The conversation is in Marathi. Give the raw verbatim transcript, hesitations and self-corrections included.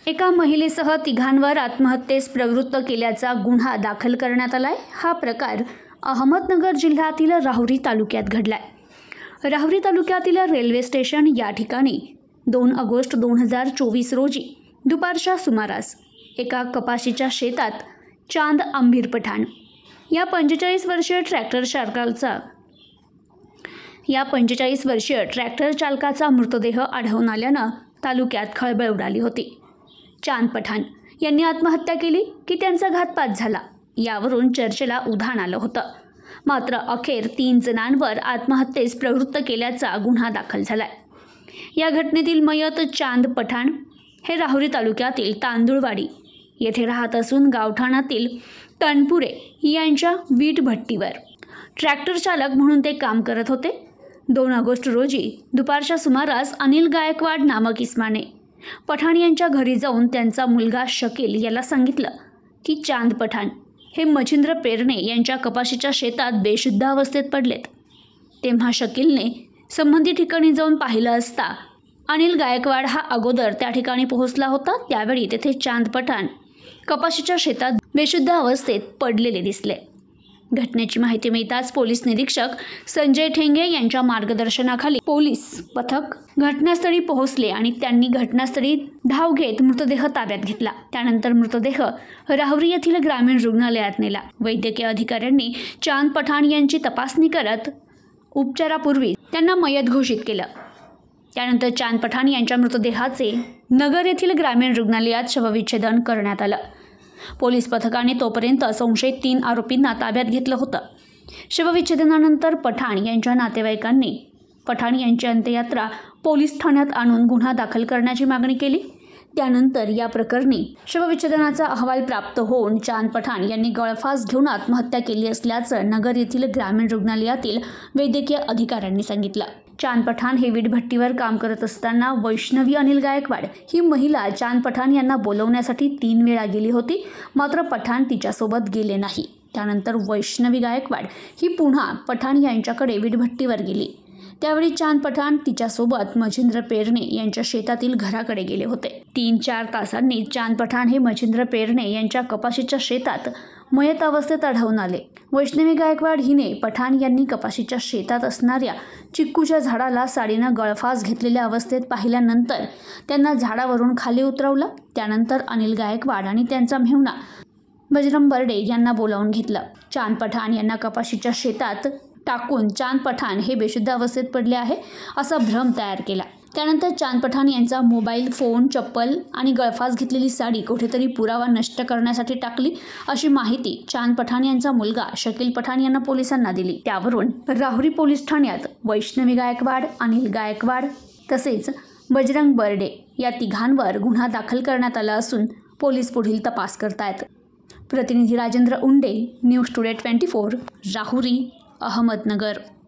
एका महिलेसह तिघांवर आत्महत्येस प्रवृत्त केल्याचा गुन्हा दाखल करण्यात आलाय। हा प्रकार अहमदनगर जिल्ह्यातील राहुरी तालुक्यात घडलाय। राहुरी तालुक्यातील रेल्वे स्टेशन या ठिकाणी दोन ऑगस्ट दोन हजार चोवीस रोजी दुपारच्या सुमारास एका कपाशीच्या शेतात चांद आंबीर पठाण या पंचेचाळीस वर्षीय ट्रॅक्टर चालकाचा या पंचेचाळीस वर्षीय ट्रॅक्टर चालकाचा मृतदेह आढळून आल्यानं तालुक्यात खळबळ उडाली होती। चांद पठाण यांनी आत्महत्या केली की त्यांचा घातपात झाला, यावरून चर्चेला उधाण आलं होतं। मात्र अखेर तीन जणांवर आत्महत्येस प्रवृत्त केल्याचा गुन्हा दाखल झालाय। या घटनेतील मयत चांद पठाण हे राहुरी तालुक्यातील तांदुळवाडी येथे राहत असून गावठाणातील तनपुरे यांच्या वीट भट्टीवर ट्रॅक्टर चालक म्हणून ते काम करत होते। दोन ऑगस्ट रोजी दुपारच्या सुमारास अनिल गायकवाड नामक इसमाने पठाण यांच्या घरी जाऊन त्यांचा मुलगा शकील याला सांगितलं की चांद पठाण हे मच्छिंद्र पेरणे यांच्या कपाशीच्या शेतात बेशुद्ध अवस्थेत पडलेत। तेव्हा शकीलने संबंधित ठिकाणी जाऊन पाहिलं असता अनिल गायकवाड हा अगोदर त्या ठिकाणी पोहोचला होता। त्यावेळी तेथे चांद पठाण कपाशीच्या शेतात बेशुद्ध अवस्थेत पडलेले दिसले। घटनेची माहिती मिळताच पोलीस निरीक्षक संजय ठेंगे यांच्या मार्गदर्शनाखाली पोलीस पथक घटनास्थळी पोहोचले आणि त्यांनी घटनास्थळी धाव घेत मृतदेह ताब्यात घेतला। त्यानंतर मृतदेह राहुरी येथील ग्रामीण रुग्णालयात नेला। वैद्यकीय अधिकाऱ्यांनी चांद पठाण यांची तपासणी करत उपचारापूर्वी त्यांना मयत घोषित केलं। त्यानंतर चांद पठाण यांच्या मृतदेहाचे नगर येथील ग्रामीण रुग्णालयात शवविच्छेदन करण्यात आलं। पोलीस पथकाने तोपर्यंत संशयित तीन आरोपींना ताब्यात घेतलं होतं। शवविच्छेदनानंतर पठाण यांच्या नातेवाईकांनी पठाण यांची अंत्ययात्रा पोलीस ठाण्यात आणून गुन्हा दाखल करण्याची मागणी केली। त्यानंतर या प्रकरणी शवविच्छेदनाचा अहवाल प्राप्त होऊन चांद पठाण यांनी गळफास घेऊन आत्महत्या केली असल्याचं नगर येथील ग्रामीण रुग्णालयातील वैद्यकीय अधिकाऱ्यांनी सांगितलं। चांद पठाण हे वीटभट्टीवर काम करत असताना वैष्णवी अनिल गायकवाड ही महिला चांद पठाण यांना बोलवण्यासाठी तीन वेळा गेली होती, मात्र पठाण तिच्यासोबत गेले नाही। त्यानंतर वैष्णवी गायकवाड ही पुन्हा पठाण यांच्याकडे वीटभट्टीवर गेली। त्यावेळी चांद पठाण तिच्यासोबत मच्छिंद्र पेरणे यांच्या शेतातील घराकडे गेले होते। तीन चार तासांनी चांद पठाण हे मच्छिंद्र पेरणे यांच्या कपाशीच्या शेतात मयत अवस्थेत आढळून आले। वैष्णवी गायकवाड हिने पठाण यांनी कपाशीच्या शेतात असणाऱ्या चिक्कूच्या झाडाला साडीनं गळफास घेतलेल्या अवस्थेत पाहिल्यानंतर त्यांना झाडावरून खाली उतरवलं। त्यानंतर अनिल गायकवाड आणि त्यांचा मेहुणा बजरंग बर्डे यांना बोलावून घेतलं। चांद पठाण यांना कपाशीच्या शेतात टाकून चांद पठाण हे बेशुद्ध अवस्थेत पडले आहे असा भ्रम तयार केला। त्यानंतर चांद पठाण यांचा मोबाईल फोन, चप्पल आणि गळफास घेतलेली साडी कुठेतरी पुरावा नष्ट करण्यासाठी टाकली अशी माहिती चांद पठाण यांचा मुलगा शकील पठाण यांना पोलिसांना दिली। त्यावरून राहुरी पोलीस ठाण्यात वैष्णवी गायकवाड, अनिल गायकवाड तसेच बजरंग बर्डे या तिघांवर गुन्हा दाखल करण्यात आला असून पोलीस पुढील तपास करतायत। प्रतिनिधी Rajendra Unde, news today twenty four, Rahuri, Ahmednagar.